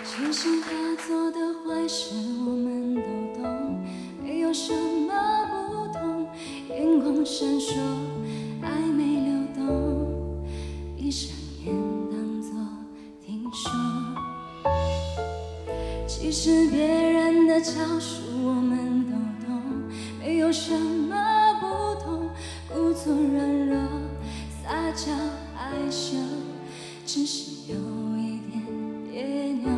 其实他做的坏事我们都懂，没有什么不同。眼光闪烁，暧昧流动，闭上眼当作听说。其实别人的招数我们都懂，没有什么不同。故作软弱，撒娇害羞，只是有一点别扭。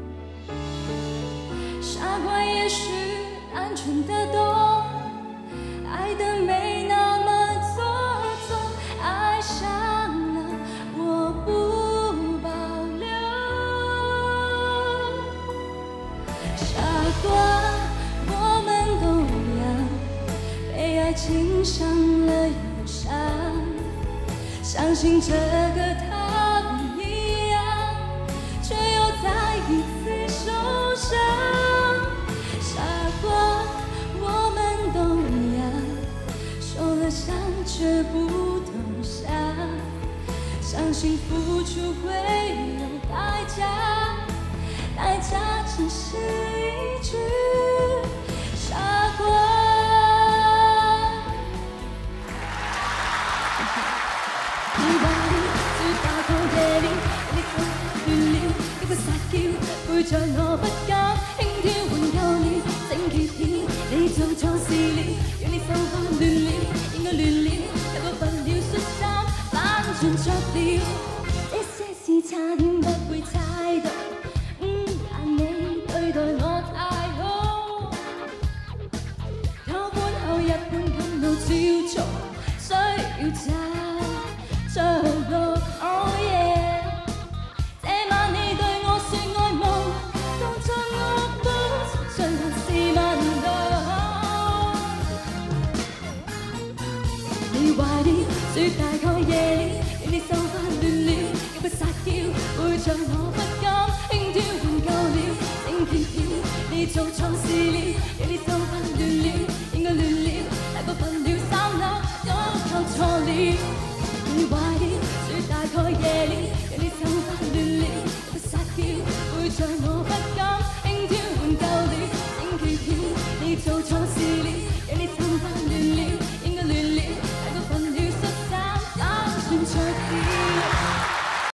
傻瓜也许单纯的懂，爱的没那么做作，爱上了我不保留。傻瓜，我们都一样，被爱情伤了又伤，相信这个他不一样，却又再一次受伤。傻瓜，我们都一样，受了伤却不投降，相信付出会有代价，代价只是一句傻瓜。你話了，最大個夜了，你手亂了，一個撒嬌，背着我不敢輕佻挽救了，整結了，你做錯事了，讓你手翻亂了，應該亂了，太過分了，恤衫反轉着了，這些事差點不會猜到，但你對待我太好，偷搬後日本感到焦躁，需要找路。Oh yeah， 這晚你對我說愛慕，當作我都最後是問到。你壞了，最大概夜了，讓你手翻亂了，要不撒嬌，背着我不敢輕佻挽救了，整結了，你做錯事了，讓你手翻亂了，應該亂了，太過分了，三樓都扣錯了。你壞了，最大概夜了，讓你手翻亂了，不撒嬌，背着我不敢